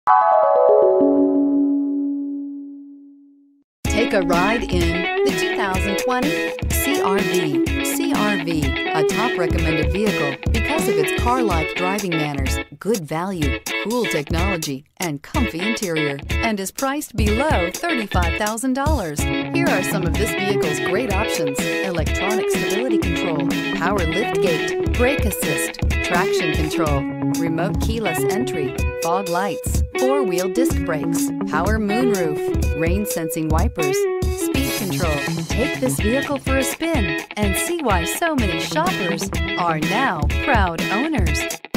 Take a ride in the 2020 CR-V. CR-V, a top recommended vehicle because of its car-like driving manners, good value, cool technology, and comfy interior, and is priced below $35,000. Here are some of this vehicle's great options: electronic stability control, power liftgate, brake assist, traction control, remote keyless entry, fog lights, four-wheel disc brakes, power moonroof, rain sensing wipers, speed control. Take this vehicle for a spin and see why so many shoppers are now proud owners.